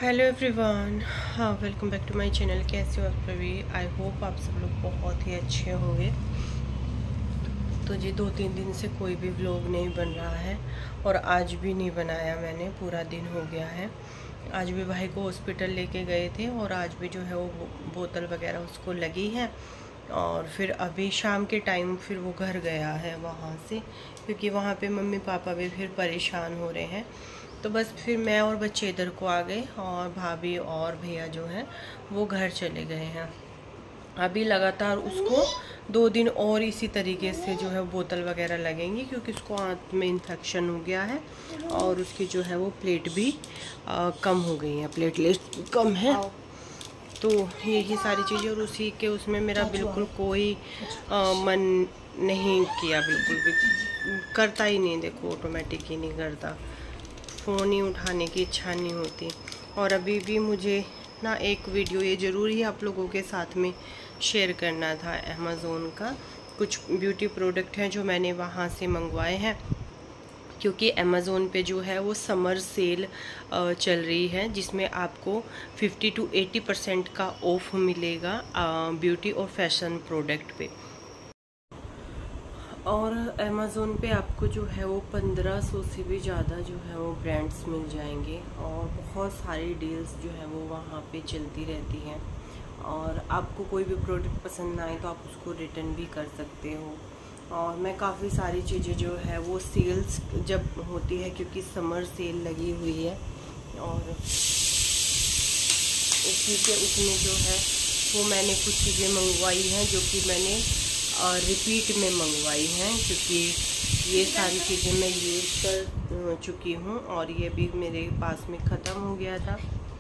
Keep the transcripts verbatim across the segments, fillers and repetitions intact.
Hello everyone, हाँ welcome back to my channel. कैसे हो आप सभी? आई होप आप सब लोग बहुत ही अच्छे होंगे। तो जी दो तीन दिन से कोई भी व्लॉग नहीं बन रहा है और आज भी नहीं बनाया मैंने, पूरा दिन हो गया है। आज भी भाई को हॉस्पिटल लेके गए थे और आज भी जो है वो बोतल वगैरह उसको लगी है। और फिर अभी शाम के टाइम फिर वो घर गया है वहाँ से, क्योंकि वहाँ पे मम्मी पापा भी फिर परेशान हो रहे हैं। तो बस फिर मैं और बच्चे इधर को आ गए और भाभी और भैया जो हैं वो घर चले गए हैं। अभी लगातार उसको दो दिन और इसी तरीके से जो है बोतल वगैरह लगेंगी, क्योंकि उसको आंत में इन्फेक्शन हो गया है और उसकी जो है वो प्लेट भी आ, कम हो गई है, प्लेटलेट कम है। तो यही सारी चीज़ें, और उसी के उसमें मेरा बिल्कुल कोई आ, मन नहीं किया, बिल्कुल भी करता ही नहीं। देखो ऑटोमेटिक ही नहीं करता, फ़ोन ही उठाने की इच्छा नहीं होती। और अभी भी मुझे ना एक वीडियो ये ज़रूरी आप लोगों के साथ में शेयर करना था। अमेज़ोन का कुछ ब्यूटी प्रोडक्ट हैं जो मैंने वहाँ से मंगवाए हैं, क्योंकि अमेज़ोन पे जो है वो समर सेल चल रही है, जिसमें आपको पचास टू अस्सी परसेंट का ऑफ मिलेगा ब्यूटी और फैशन प्रोडक्ट पे। और अमेज़ोन पे आपको जो है वो पंद्रह सौ से भी ज़्यादा जो है वो ब्रांड्स मिल जाएंगे और बहुत सारी डील्स जो है वो वहाँ पे चलती रहती हैं। और आपको कोई भी प्रोडक्ट पसंद ना आए तो आप उसको रिटर्न भी कर सकते हो। और मैं काफ़ी सारी चीज़ें जो है वो सेल्स जब होती है, क्योंकि समर सेल लगी हुई है, और उसी के उसमें जो है वो मैंने कुछ चीज़ें मंगवाई हैं जो कि मैंने और रिपीट में मंगवाई हैं, क्योंकि ये सारी चीज़ें मैं यूज़ कर चुकी हूँ और ये भी मेरे पास में ख़त्म हो गया था।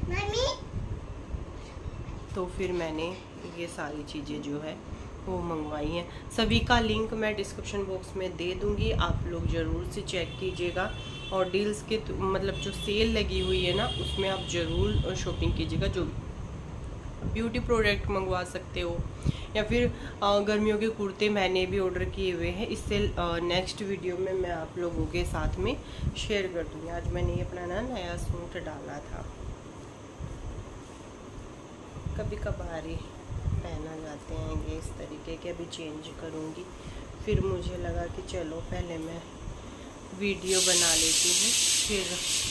तो फिर मैंने ये सारी चीज़ें जो है वो मंगवाई हैं। सभी का लिंक मैं डिस्क्रिप्शन बॉक्स में दे दूँगी, आप लोग ज़रूर से चेक कीजिएगा। और डील्स के मतलब जो सेल लगी हुई है ना, उसमें आप ज़रूर शॉपिंग कीजिएगा। जो ब्यूटी प्रोडक्ट मंगवा सकते हो, या फिर गर्मियों के कुर्ते मैंने भी ऑर्डर किए हुए हैं। इससे नेक्स्ट वीडियो में मैं आप लोगों के साथ में शेयर कर दूँगी। आज मैंने ये अपना ना नया सूट डाला था, कभी कभार ही पहना जाते हैं ये इस तरीके के। अभी चेंज करूँगी, फिर मुझे लगा कि चलो पहले मैं वीडियो बना लेती हूँ, फिर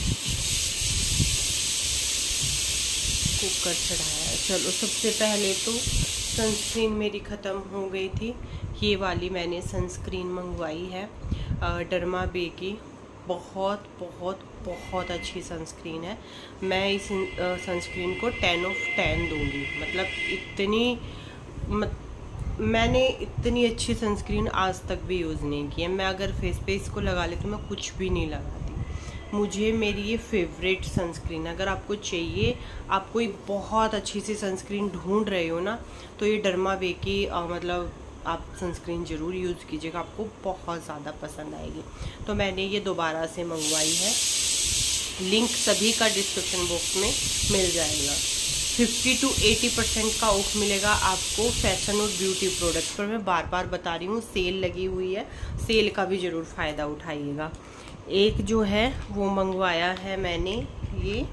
कुकर चढ़ाया। चलो सबसे पहले तो सनस्क्रीन मेरी ख़त्म हो गई थी। ये वाली मैंने सनस्क्रीन मंगवाई है डर्मा बे की। बहुत बहुत बहुत अच्छी सनस्क्रीन है। मैं इस सनस्क्रीन को टेन ऑफ टेन दूंगी। मतलब इतनी मत, मैंने इतनी अच्छी सनस्क्रीन आज तक भी यूज़ नहीं की है। मैं अगर फेस पे इसको लगा लेती हूँ, मैं कुछ भी नहीं लगाती। मुझे मेरी ये फेवरेट सनस्क्रीन। अगर आपको चाहिए, आप कोई बहुत अच्छी सी सनस्क्रीन ढूंढ रहे हो ना, तो ये डर्मा बे की आ, मतलब आप सनस्क्रीन ज़रूर यूज़ कीजिएगा, आपको बहुत ज़्यादा पसंद आएगी। तो मैंने ये दोबारा से मंगवाई है। लिंक सभी का डिस्क्रिप्शन बॉक्स में मिल जाएगा। पचास टू अस्सी परसेंट का ऑफ मिलेगा आपको फैशन और ब्यूटी प्रोडक्ट पर। मैं बार बार बता रही हूँ, सेल लगी हुई है, सेल का भी ज़रूर फ़ायदा उठाइएगा। एक जो है वो मंगवाया है मैंने, ये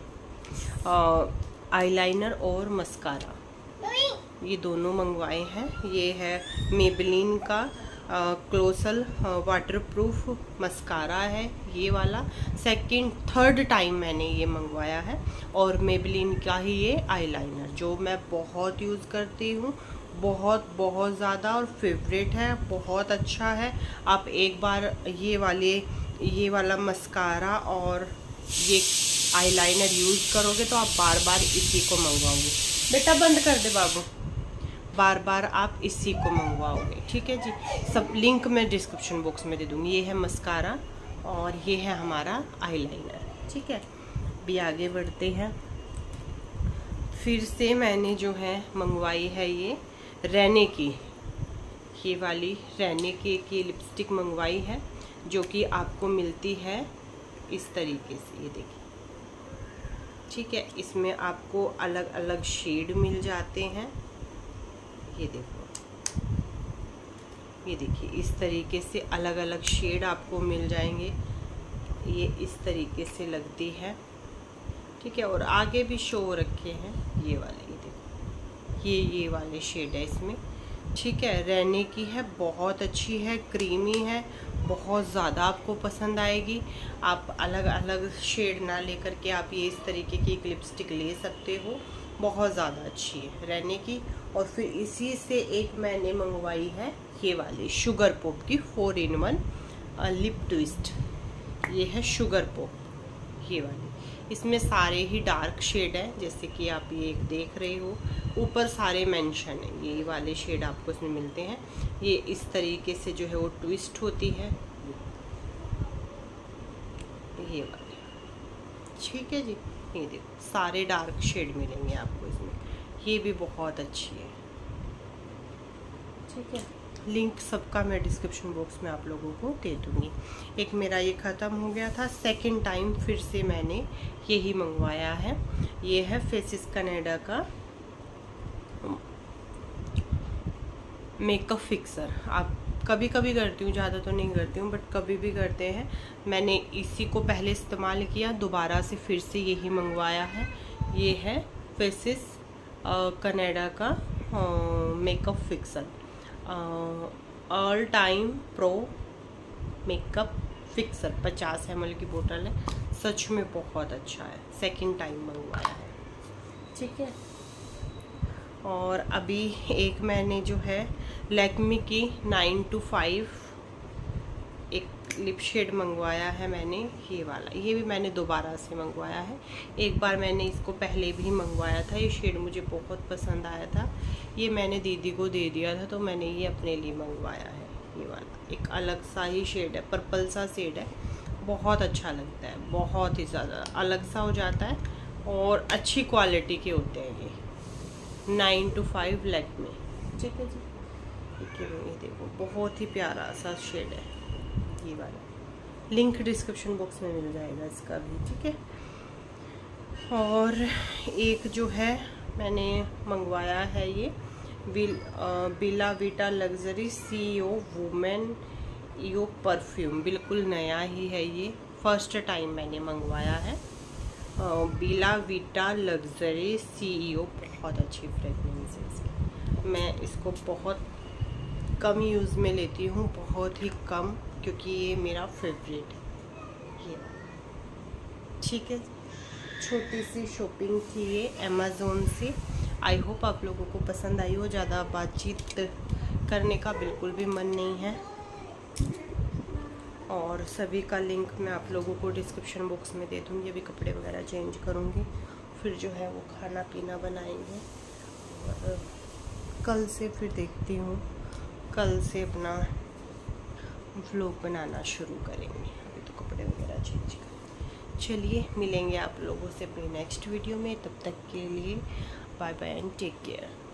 आईलाइनर और मस्कारा, ये दोनों मंगवाए हैं। ये है मेबेलिन का क्लोसल वाटरप्रूफ मस्कारा है, ये वाला सेकंड थर्ड टाइम मैंने ये मंगवाया है। और मेबेलिन का ही ये आईलाइनर, जो मैं बहुत यूज़ करती हूँ, बहुत बहुत ज़्यादा, और फेवरेट है, बहुत अच्छा है। आप एक बार ये वाले ये वाला मस्कारा और ये आईलाइनर यूज़ करोगे तो आप बार बार इसी को मंगवाओगे। बेटा बंद कर दे बाबू, बार बार आप इसी को मंगवाओगे। ठीक है जी, सब लिंक मैं डिस्क्रिप्शन बॉक्स में दे दूँगी। ये है मस्कारा और ये है हमारा आईलाइनर। ठीक है, भी आगे बढ़ते हैं। फिर से मैंने जो है मंगवाई है ये रैने की, ये वाली रैने की की लिपस्टिक मंगवाई है, जो कि आपको मिलती है इस तरीके से, ये देखिए। ठीक है, इसमें आपको अलग अलग शेड मिल जाते हैं। ये देखो, ये देखिए, इस तरीके से अलग अलग शेड आपको मिल जाएंगे। ये इस तरीके से लगती है। ठीक है। और आगे भी शो रखे हैं ये वाले, ये देखो, ये ये वाले शेड है इसमें, ठीक है। रहने की है, बहुत अच्छी है, क्रीमी है, बहुत ज़्यादा आपको पसंद आएगी। आप अलग अलग शेड ना लेकर के आप ये इस तरीके की एक लिपस्टिक ले सकते हो, बहुत ज़्यादा अच्छी है रहने की। और फिर इसी से एक मैंने मंगवाई है ये वाली शुगर पॉप की four in one lip twist. ये है शुगर पॉप ये वाली, इसमें सारे ही डार्क शेड है जैसे कि आप ये एक देख रहे हो, ऊपर सारे मेंशन है, ये वाले शेड आपको इसमें मिलते हैं। ये इस तरीके से जो है वो ट्विस्ट होती है ये वाली, ठीक है जी। ये देखो सारे डार्क शेड मिलेंगे आपको इसमें, ये भी बहुत अच्छी है, ठीक है। लिंक सबका मैं डिस्क्रिप्शन बॉक्स में आप लोगों को दे दूँगी। एक मेरा ये ख़त्म हो गया था, सेकंड टाइम फिर से मैंने यही मंगवाया है। ये है फेसिस कनाडा का मेकअप फिक्सर। आप कभी कभी करती हूँ, ज़्यादा तो नहीं करती हूँ, बट कभी भी करते हैं। मैंने इसी को पहले इस्तेमाल किया, दोबारा से फिर से यही मंगवाया है। ये है फेसिस कनाडा का makeup fixer, all time pro makeup fixer, पचास एम एल की बोतल है, सच में बहुत अच्छा है, सेकंड टाइम मंगवाया है, ठीक है। और अभी एक मैंने जो है लैक्मे की नाइन टू फाइव एक लिप शेड मंगवाया है मैंने, ये वाला, ये भी मैंने दोबारा से मंगवाया है। एक बार मैंने इसको पहले भी मंगवाया था, ये शेड मुझे बहुत पसंद आया था, ये मैंने दीदी को दे दिया था तो मैंने ये अपने लिए मंगवाया है। ये वाला एक अलग सा ही शेड है, पर्पल सा शेड है, बहुत अच्छा लगता है, बहुत ही ज़्यादा अलग सा हो जाता है और अच्छी क्वालिटी के होते हैं ये नाइन टू फाइव लैक्मे, ठीक है जी। ठीक है, ये देखो बहुत ही प्यारा सा शेड है ये वाला, लिंक डिस्क्रिप्शन बॉक्स में मिल जाएगा इसका भी, ठीक है। और एक जो है मैंने मंगवाया है ये बिल Bella Vita luxury C O women यो परफ्यूम, बिल्कुल नया ही है ये, फर्स्ट टाइम मैंने मंगवाया है। बिला वीटा लग्जरी सी ओ, बहुत अच्छी फ्रेगनेंस है इसकी, मैं इसको बहुत कम यूज़ में लेती हूँ, बहुत ही कम, क्योंकि ये मेरा फेवरेट है ये, ठीक है। छोटी सी शॉपिंग थी ये अमेज़ोन से, आई होप आप लोगों को पसंद आई हो। ज़्यादा बातचीत करने का बिल्कुल भी मन नहीं है, और सभी का लिंक मैं आप लोगों को डिस्क्रिप्शन बॉक्स में दे दूँगी। अभी कपड़े वगैरह चेंज करूँगी, फिर जो है वो खाना पीना बनाएंगे, और कल से फिर देखती हूँ, कल से अपना व्लॉग बनाना शुरू करेंगे। अभी तो कपड़े वगैरह चेंज करें। चलिए मिलेंगे आप लोगों से अपनी नेक्स्ट वीडियो में, तब तक के लिए bye bye and take care.